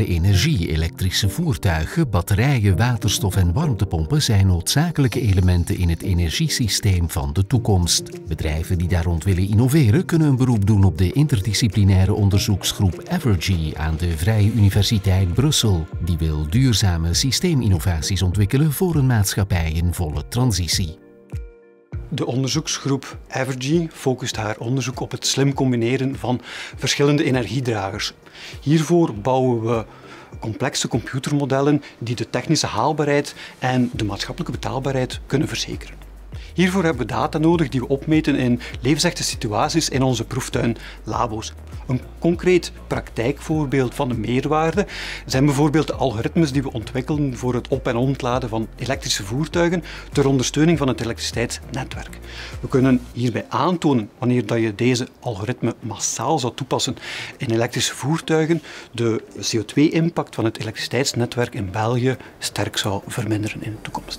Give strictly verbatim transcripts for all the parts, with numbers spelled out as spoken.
hernieuwbare energie, elektrische voertuigen, batterijen, waterstof en warmtepompen zijn noodzakelijke elementen in het energiesysteem van de toekomst. Bedrijven die daar rond willen innoveren kunnen een beroep doen op de interdisciplinaire onderzoeksgroep Evergy aan de Vrije Universiteit Brussel. Die wil duurzame systeeminnovaties ontwikkelen voor een maatschappij in volle transitie. De onderzoeksgroep Evergy focust haar onderzoek op het slim combineren van verschillende energiedragers. Hiervoor bouwen we complexe computermodellen die de technische haalbaarheid en de maatschappelijke betaalbaarheid kunnen verzekeren. Hiervoor hebben we data nodig die we opmeten in levensechte situaties in onze proeftuinlabo's. Een concreet praktijkvoorbeeld van de meerwaarde zijn bijvoorbeeld de algoritmes die we ontwikkelen voor het op- en ontladen van elektrische voertuigen ter ondersteuning van het elektriciteitsnetwerk. We kunnen hierbij aantonen, wanneer dat je deze algoritme massaal zou toepassen in elektrische voertuigen, de C O twee impact van het elektriciteitsnetwerk in België sterk zou verminderen in de toekomst.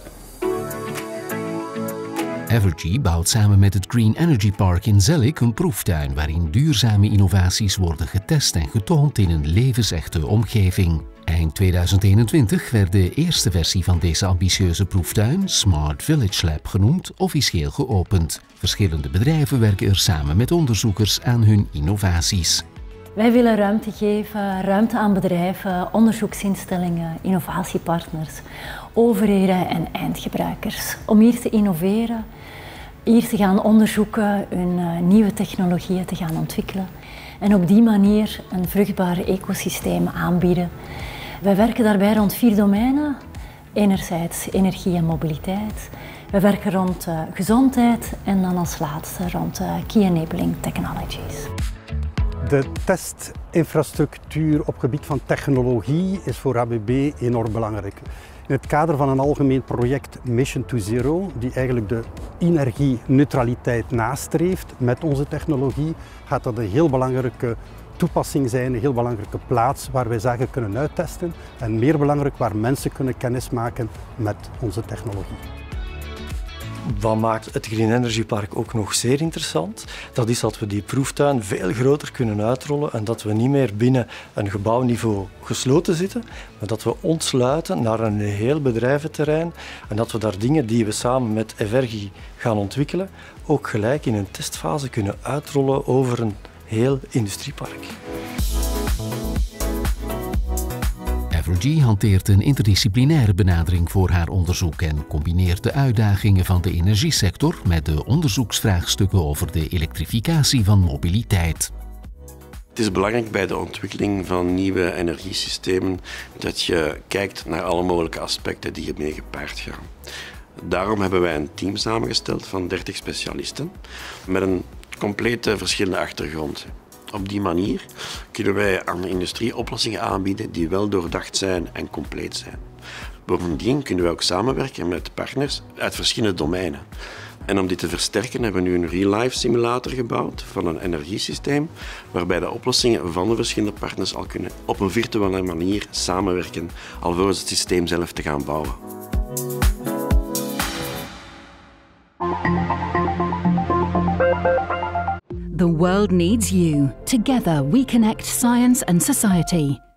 Evergy bouwt samen met het Green Energy Park in Zellik een proeftuin waarin duurzame innovaties worden getest en getoond in een levensechte omgeving. Eind tweeduizend eenentwintig werd de eerste versie van deze ambitieuze proeftuin, Smart Village Lab genoemd, officieel geopend. Verschillende bedrijven werken er samen met onderzoekers aan hun innovaties. Wij willen ruimte geven, ruimte aan bedrijven, onderzoeksinstellingen, innovatiepartners, overheden en eindgebruikers. Om hier te innoveren, hier te gaan onderzoeken, hun nieuwe technologieën te gaan ontwikkelen en op die manier een vruchtbaar ecosysteem aanbieden. Wij werken daarbij rond vier domeinen. Enerzijds energie en mobiliteit. We werken rond uh, gezondheid en dan als laatste rond uh, Key Enabling Technologies. De testinfrastructuur op gebied van technologie is voor A B B enorm belangrijk. In het kader van een algemeen project Mission to Zero, die eigenlijk de energieneutraliteit nastreeft met onze technologie, gaat dat een heel belangrijke toepassing zijn, een heel belangrijke plaats waar wij zaken kunnen uittesten en meer belangrijk waar mensen kunnen kennismaken met onze technologie. Wat maakt het Green Energy Park ook nog zeer interessant? Dat is dat we die proeftuin veel groter kunnen uitrollen en dat we niet meer binnen een gebouwniveau gesloten zitten, maar dat we ontsluiten naar een heel bedrijventerrein en dat we daar dingen die we samen met Evergy gaan ontwikkelen ook gelijk in een testfase kunnen uitrollen over een heel industriepark. Evergy hanteert een interdisciplinaire benadering voor haar onderzoek en combineert de uitdagingen van de energiesector met de onderzoeksvraagstukken over de elektrificatie van mobiliteit. Het is belangrijk bij de ontwikkeling van nieuwe energiesystemen dat je kijkt naar alle mogelijke aspecten die ermee gepaard gaan. Daarom hebben wij een team samengesteld van dertig specialisten met een complete verschillende achtergrond. Op die manier kunnen wij aan de industrie oplossingen aanbieden die wel doordacht zijn en compleet zijn. Bovendien kunnen wij ook samenwerken met partners uit verschillende domeinen. En om dit te versterken hebben we nu een real-life simulator gebouwd van een energiesysteem waarbij de oplossingen van de verschillende partners al kunnen op een virtuele manier samenwerken alvorens het systeem zelf te gaan bouwen. The world needs you. Together we connect science and society.